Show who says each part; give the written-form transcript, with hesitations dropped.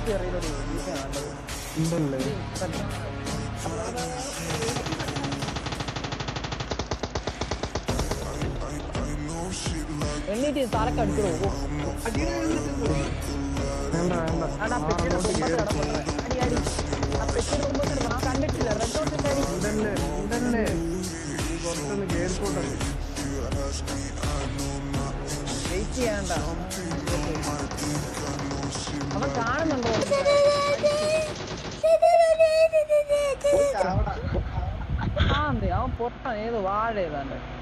Speaker 1: എണ്ണീറ്റ് താരക്ക് അടിക്കണോ കണ്ടിട്ടില്ല വെയിറ്റ് ചെയ്യാണ്ട അവൻ കാണുന്നുണ്ടോ അവൻ പൊട്ടാൻ ഏതോ വാഴ ഏതാണ്ട്